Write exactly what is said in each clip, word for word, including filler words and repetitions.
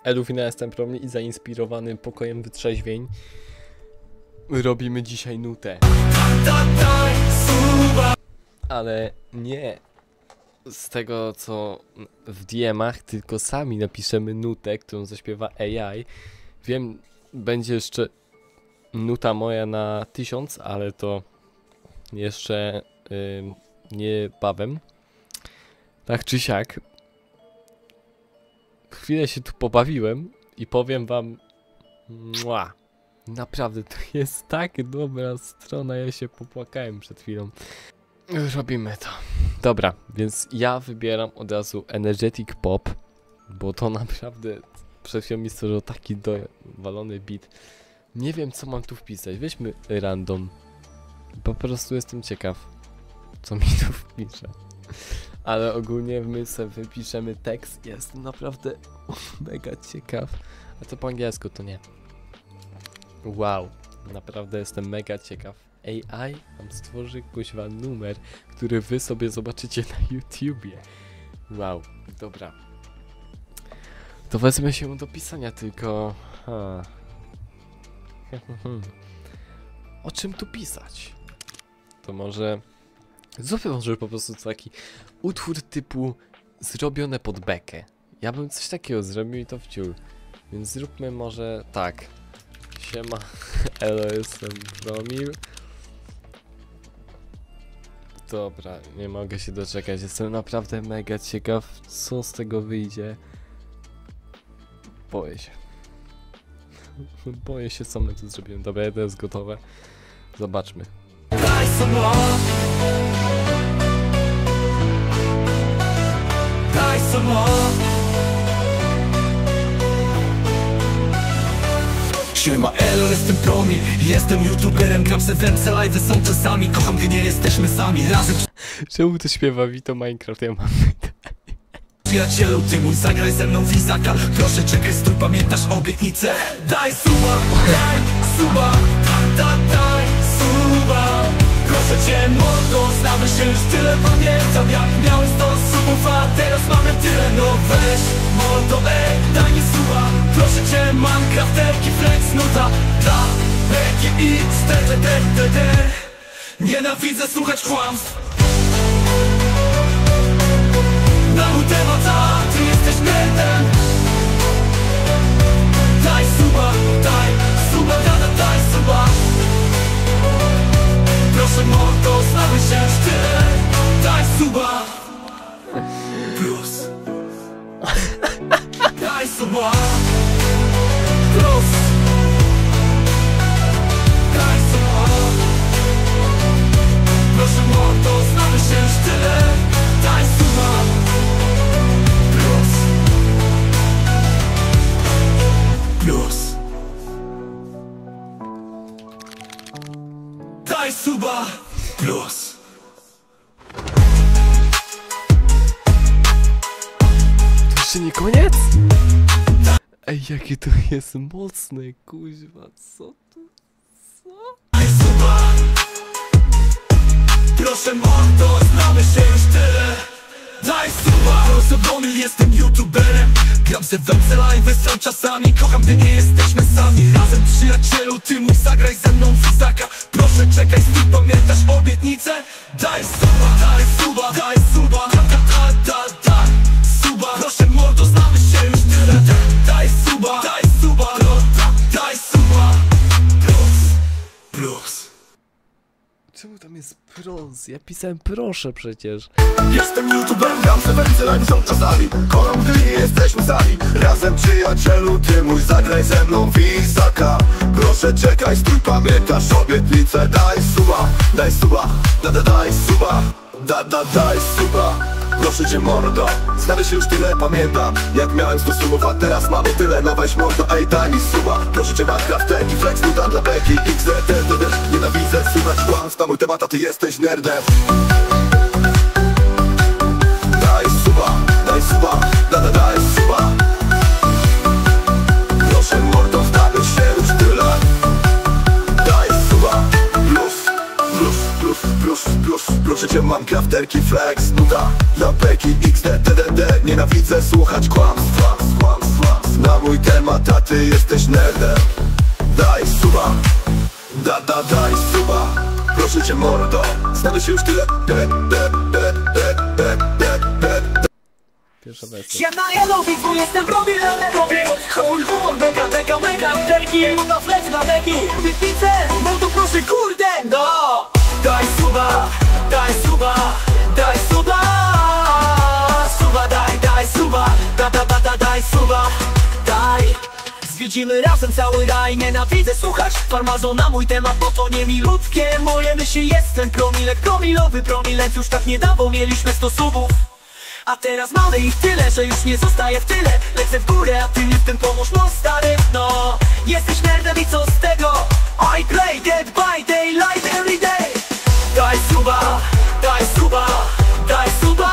Elufina jestem promny i zainspirowany pokojem wytrzeźwień. Robimy dzisiaj nutę. Ale nie z tego co w D M-ach, tylko sami napiszemy nutę, którą zaśpiewa A I. Wiem, będzie jeszcze nuta moja na tysiąc, ale to jeszcze yy, niebawem. Tak czy siak. Chwilę się tu pobawiłem i powiem wam, mua, naprawdę to jest tak dobra strona, ja się popłakałem przed chwilą. Robimy to. Dobra, więc ja wybieram od razu Energetic Pop, bo to naprawdę przed chwilą mi stworzył taki dowalony beat. Nie wiem co mam tu wpisać, weźmy random. Po prostu jestem ciekaw, co mi tu wpisze. Ale ogólnie my sobie wypiszemy tekst, jestem naprawdę mega ciekaw. A to po angielsku to nie. Wow, naprawdę jestem mega ciekaw. A I nam stworzy kuźwa numer, który wy sobie zobaczycie na YouTubie. Wow, dobra. To wezmę się do pisania tylko... Ha. O czym tu pisać? To może... Zróbmy może po prostu taki utwór typu zrobione pod bekę. Ja bym coś takiego zrobił i to wciul. Więc zróbmy może tak. Siema, elo, jestem Promil. Dobra, nie mogę się doczekać. Jestem naprawdę mega ciekaw, co z tego wyjdzie. Boję się. Boję się, co my tu zrobimy. Dobra, jedno jest gotowe. Zobaczmy. Daj Siema, elo, jestem Promil, jestem youtuberem, gram se w M C live, są czasami, kocham gdy nie jesteśmy sami, razem. Czemu to śpiewa Vito Minecraft, ja mam Przyjacielu, ty mój, zagraj ze mną w Izaka. Proszę czekaj, stój, pamiętasz obietnicę. Daj suba, daj suba, da, daj suba. Proszę cię mordo, znamy się już tyle, pamiętam jak miałem sto subów, a teraz mamy tyle. No weź mordo, ej, daj mi suba. Proszę cię, mam crafterki, flex, nuta, dla Beki X, D, D, D, D, D. Nienawidzę słuchać kłamstw na mój temat, a ty jesteś nerdem. Daj suba, daj suba, da, da, daj suba. Proszę mordo, znamy się już tyle. Daj suba plus. Daj suba plus. Daj suba. Proszę mordo, znamy się już tyle. Daj suba plus. Plus. Daj suba plus. To jeszcze nie koniec? Ej, jakie to jest mocne, kuźwa, co tu? Co? Daj suba. Proszę mordo, znamy się już tyle. Daj suba. Proszę Promil, jestem youtuberem, gram se w M C live, są czasami, kocham gdy nie jesteśmy sami. Razem przyjacielu, ty mój, zagraj ze mną w Izaka. Proszę czekaj, stój, pamiętasz obietnicę. Daj suba, daj suba, daj suba, da, da, da, da, suba. Proszę mordo, znamy się już tyle. Daj suba, daj suba, daj suba plus, plus. Czemu tam jest pros? Ja pisałem proszę przecież. Jestem youtuberem, gram se w M C live, są czasami, kocham gdy nie jesteśmy sami. Razem przyjacielu, ty mój, zagraj ze mną w Izaka. Proszę czekaj, stój, pamiętasz obietnicę. Daj suba, daj suba, da, da, daj suba, da, da, daj suba. Proszę cię mordo, znamy się już tyle, pamiętam jak miałem sto subów, a teraz mamy tyle. No weź mordo, ej, daj mi suba. Proszę cię, Minecraft, taki flex, nuta dla Beki X, D, D, D, D. Nienawidzę słuchać kłamstw na mój temat, a ty jesteś nerdem. Daj suba, daj suba, da, da, daj suba. Proszę mordo, znamy się już tyle. Daj suba plus, plus, plus, plus, plus. Proszę cię, mam crafterki, flex, nuta dla Beki X, D, D, D, D. Nienawidzę słuchać kłamstw, kłamstw, kłamstw, kłamstw na mój temat. temat, a ty jesteś nerdem. Daj suba, da da daj suba. Proszę cię mordo, znamy się już tyle. De, de, de, de, de, de, de, de. Pierwsza wersja. Siema, ja lubię, bo jestem robię, ale robię chuj, humor, mega, mega, mega, terki, na flex, na leki, wypice, no to proszę, kurde, no. Daj suba, daj suba, daj suba, suba, daj, daj suba, da, da, da, da, daj suba, daj. Zwiedzimy razem cały raj, nienawidzę słuchać farmazon na mój temat, bo to nie milutkie moje myśli, jestem promilek, promilowy promilec, już tak nie dało, mieliśmy sto subów. A teraz mamy ich tyle, że już nie zostaje w tyle. Lecę w górę, a ty mi w tym pomóż, no stary. No, jesteś nerdem i co z tego? I play dead by daylight every day. Daj suba, daj suba, daj suba,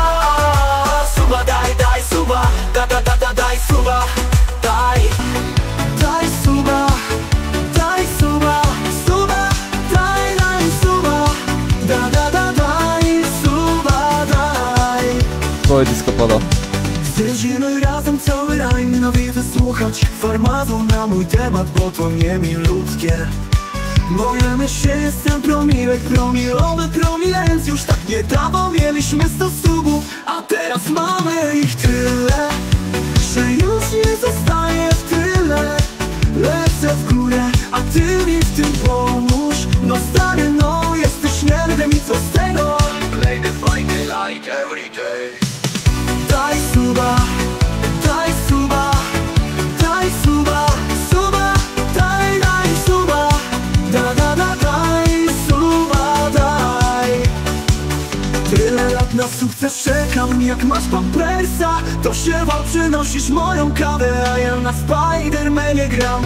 suba, daj, daj suba, da, da, da, da, daj suba, daj. Daj suba, daj suba, suba, daj, daj suba, da, da, da, daj suba, daj. Twoje disco polo. Zwiedzimy razem cały raj, nienawidzę słuchać farmazon na mój temat, bo to nie milutkie moje myśli, jestem promilek, promilowy promilec, już tak nie dało, mieliśmy sto subów, a teraz mamy ich tyle, że już nie zostaje w tyle. Lecę w górę, a ty mi w tym pomóż, no stary, no jesteś nerdem i co z tego? Play the Friday like every day. Daj suba, daj suba, daj suba, suba, daj, daj suba, da, da, da, daj suba, daj. Tyle lat na sukces czekam, jak masz pampersa, to się wam przynosisz moją kawę, a ja na Spidermanie gram.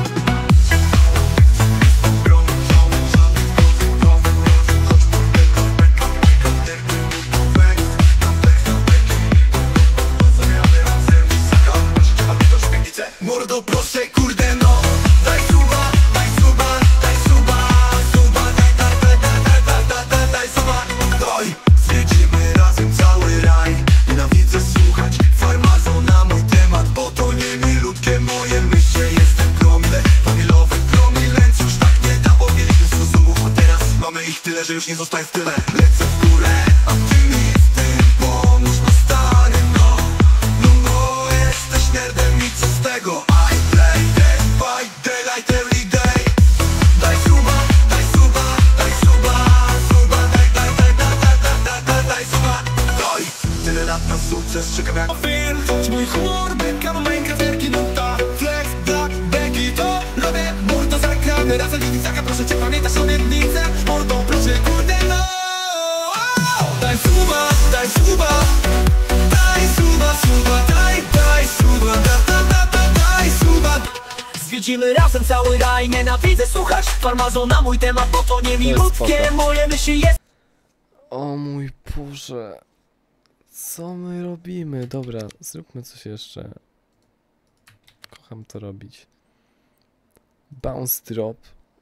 Mordo, proszę, kurde, no. Daj suba, daj suba, daj suba, suba, daj, daj, daj, daj, daj, daj, daj, daj suba. Daj, zwiedzimy razem cały raj. Nienawidzę słuchać farmazon na mój temat, bo to nie milutkie moje myśli, jestem promile, promilowy promilec, już tak nie dało, mieliśmy sto subów, a teraz mamy ich tyle, że już nie zostaje w tyle. Lecę w górę, a ty mi w tym pomóż, no stary, no. No, no, jesteś nerdem i co z tego? I play dead by daylight every day. Daj suba, daj suba, daj suba, suba, daj, daj, daj, daj, daj, daj, daj, daj, daj suba. Daj, tyle lat na sukces, czekam jak film. Mój humor, beka, Minecraft, wielki nuta, flex, black, beki, to robię, mordo zagrany, razem widzaka, proszę cię, pamiętasz obietnicę, mordo, proszę, kurde, no. Daj suba, daj suba, daj suba, suba, daj, daj suba, da, da, da, da, daj suba. Zwiedzimy razem cały raj, nienawidzę słuchać farmazon na mój temat, bo to nie milutkie spoko. moje myśli, jest. O mój Boże. Co my robimy? Dobra, zróbmy coś jeszcze. Kocham to robić. Bounce drop.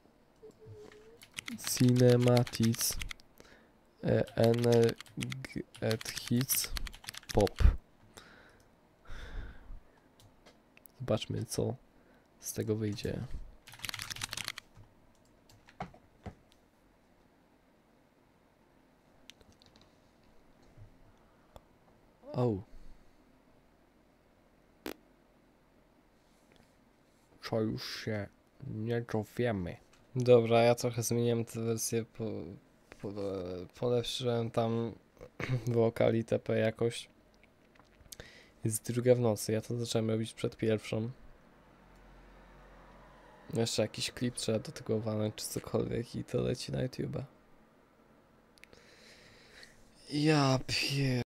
Cinematics. E, Energet hits. Pop. Zobaczmy, co z tego wyjdzie. O. Co już się nie dowiemy. Dobra, ja trochę zmieniłem tę wersję, po, po, polepszyłem tam wokal i T P jakoś. Jest druga w nocy, ja to zacząłem robić przed pierwszą. Jeszcze jakiś klip trzeba do tego walnąć czy cokolwiek i to leci na YouTube'a. Ja pier...